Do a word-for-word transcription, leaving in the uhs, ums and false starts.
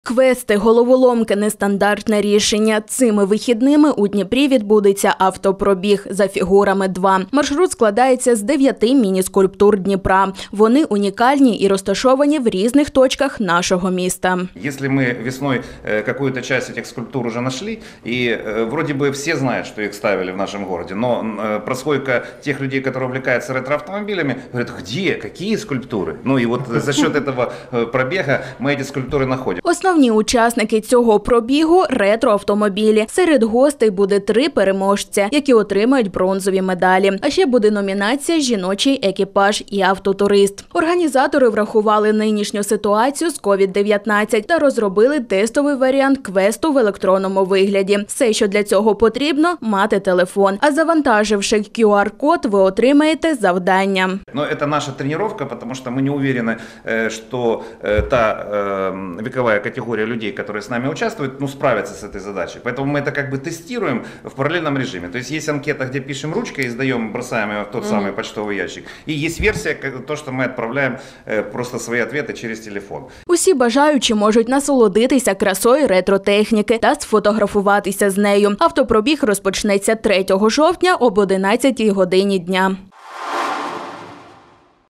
Квести, головоломки – нестандартне рішення. Цими вихідними у Дніпрі відбудеться автопробіг за фігурами два. Маршрут складається з дев'яти міні-скульптур Дніпра. Вони унікальні і розташовані в різних точках нашого міста. Якщо ми весною якусь частину цих скульптур вже знайшли, і вроді би всі знають, що їх ставили в нашому місті, але прослойка тих людей, які увлекаються ретроавтомобілями, говорять, де, які скульптури? Ну і от за счет цього пробігу ми ці скульптури знаходимо. Основні учасники цього пробігу – ретроавтомобілі. Серед гостей буде три переможця, які отримають бронзові медалі. А ще буде номінація «Жіночий екіпаж» і «Автотурист». Організатори врахували нинішню ситуацію з ковід дев'ятнадцять та розробили тестовий варіант квесту в електронному вигляді. Все, що для цього потрібно – мати телефон. А завантаживши кю ар-код, ви отримаєте завдання. Но это наша тренировка, потому что мы не уверены, что та вековая категория людей, которые с нами участвуют, ну, справятся с этой задачей. Поэтому мы это как бы тестируем в параллельном режиме. То есть есть анкета, где пишем ручкой и сдаем, бросаем ее в тот самый почтовый ящик. И есть версия, то, что мы отправляем просто свои ответы через телефон. Усі бажаючі можуть насолодитися красою ретро-техніки та сфотографуватися з нею. Автопробіг розпочнеться третього жовтня об одинадцятій годині дня.